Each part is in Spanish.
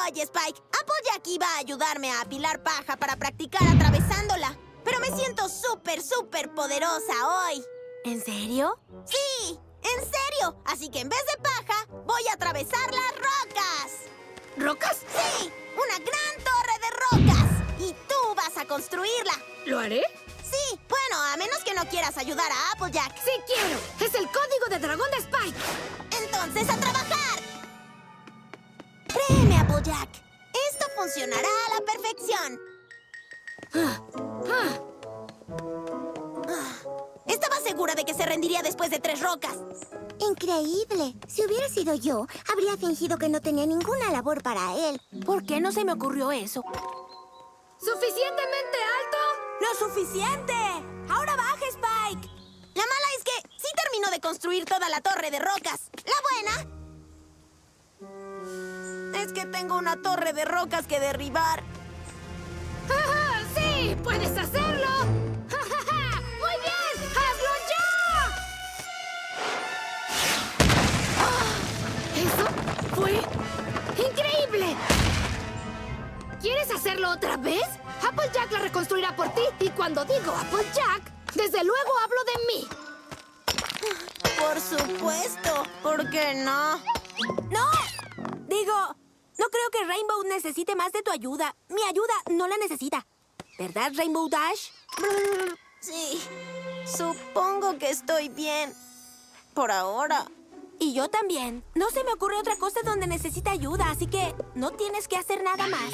Oye, Spike, Applejack iba a ayudarme a apilar paja para practicar atravesándola. Pero me siento súper poderosa hoy. ¿En serio? ¡Sí! ¡En serio! Así que en vez de paja, voy a atravesar las rocas. ¿Rocas? ¡Sí! ¡Una gran torre de rocas! Y tú vas a construirla. ¿Lo haré? Sí, bueno, a menos que no quieras ayudar a Applejack. ¡Sí quiero! ¡Es el código de dragón de Spike! ¡Entonces a trabajar! Créeme, Applejack. Esto funcionará a la perfección. Estaba segura de que se rendiría después de 3 rocas. Increíble. Si hubiera sido yo, habría fingido que no tenía ninguna labor para él. ¿Por qué no se me ocurrió eso? ¿Suficientemente alto? ¡Lo suficiente! ¡Ahora baja, Spike! La mala es que sí terminó de construir toda la torre de rocas. La buena es que tengo una torre de rocas que derribar. ¡Ja! ¡Sí! ¡Puedes hacerlo! ¡Ja! ¡Muy bien! ¡Hazlo ya! ¡Eso fue increíble! ¿Quieres hacerlo otra vez? Applejack la reconstruirá por ti. Y cuando digo Applejack, desde luego hablo de mí. Por supuesto. ¿Por qué no? ¡No! Digo, no creo que Rainbow necesite más de tu ayuda. Mi ayuda no la necesita. ¿Verdad, Rainbow Dash? Sí. Supongo que estoy bien. Por ahora. Y yo también. No se me ocurre otra cosa donde necesita ayuda, así que no tienes que hacer nada más.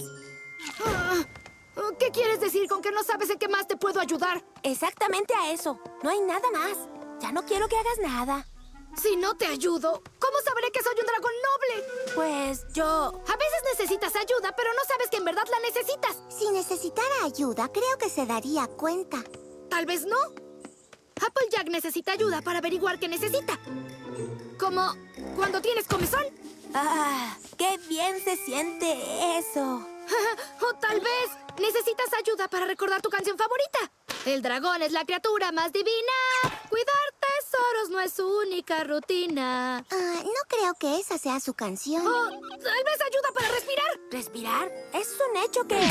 ¿Qué quieres decir con que no sabes en qué más te puedo ayudar? Exactamente a eso. No hay nada más. Ya no quiero que hagas nada. Si no te ayudo, ¿cómo sabré que soy un dragón noble? Pues yo... A veces necesitas ayuda, pero no sabes que en verdad la necesitas. Si necesitara ayuda, creo que se daría cuenta. Tal vez no. Applejack necesita ayuda para averiguar qué necesita. Como cuando tienes comezón. ¡Ah! ¡Qué bien se siente eso! O tal vez necesitas ayuda para recordar tu canción favorita. El dragón es la criatura más divina. Cuidar tesoros no es su única rutina. No creo que esa sea su canción. O tal vez ayuda para respirar. ¿Respirar? Es un hecho que...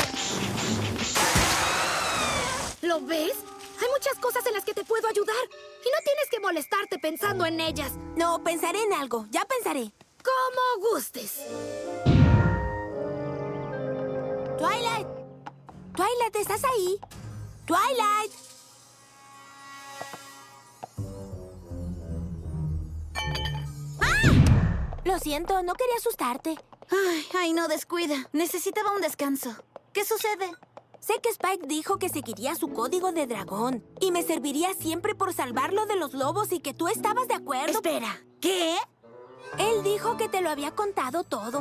¿Lo ves? Hay muchas cosas en las que te puedo ayudar. Y no tienes que molestarte pensando en ellas. No, pensaré en algo. Ya pensaré. Como gustes. Twilight. Twilight, ¿estás ahí? Twilight. ¡Ah! Lo siento, no quería asustarte. Ay, no, descuida. Necesitaba un descanso. ¿Qué sucede? Sé que Spike dijo que seguiría su código de dragón y me serviría siempre por salvarlo de los lobos y que tú estabas de acuerdo. Espera, ¿qué? Él dijo que te lo había contado todo.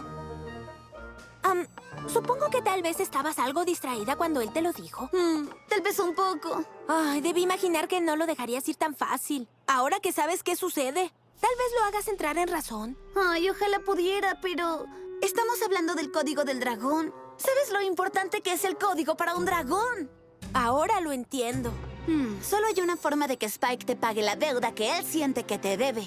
Supongo que tal vez estabas algo distraída cuando él te lo dijo. Tal vez un poco. Ay, debí imaginar que no lo dejarías ir tan fácil. Ahora que sabes qué sucede, tal vez lo hagas entrar en razón. Ay, ojalá pudiera, pero... Estamos hablando del código del dragón. ¿Sabes lo importante que es el código para un dragón? Ahora lo entiendo. Solo hay una forma de que Spike te pague la deuda que él siente que te debe.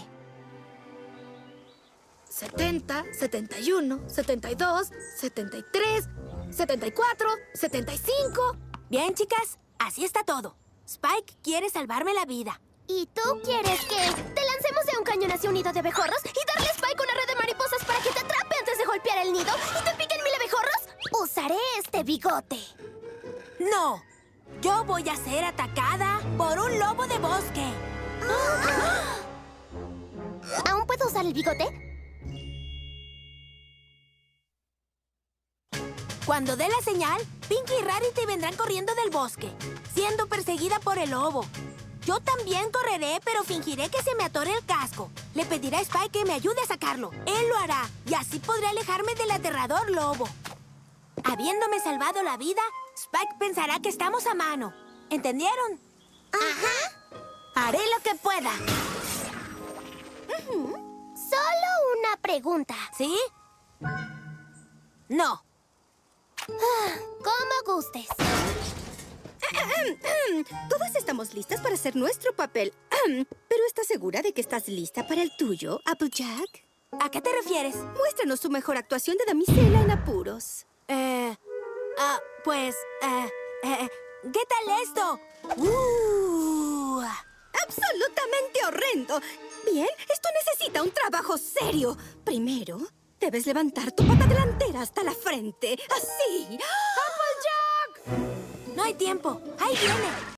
70, 71, 72, 73, 74, 75. Bien, chicas, así está todo. Spike quiere salvarme la vida. ¿Y tú quieres que te lancemos de un cañón hacia un nido de abejorros y darle a Spike una red de mariposas para que te atrape antes de golpear el nido y te piquen 1000 abejorros? Usaré este bigote. No, yo voy a ser atacada por un lobo de bosque. ¿Aún puedo usar el bigote? Cuando dé la señal, Pinky y Rarity vendrán corriendo del bosque, siendo perseguida por el lobo. Yo también correré, pero fingiré que se me atore el casco. Le pediré a Spike que me ayude a sacarlo. Él lo hará, y así podré alejarme del aterrador lobo. Habiéndome salvado la vida, Spike pensará que estamos a mano. ¿Entendieron? Ajá. Haré lo que pueda. Solo una pregunta. ¿Sí? No. Como gustes. Todas estamos listas para hacer nuestro papel. Pero ¿estás segura de que estás lista para el tuyo, Applejack? ¿A qué te refieres? Muéstranos su mejor actuación de damisela en apuros. ¿Qué tal esto? ¡Absolutamente horrendo! Bien, esto necesita un trabajo serio. Primero, debes levantar tu pata delantera hasta la frente. ¡Así! No hay tiempo. Ahí viene.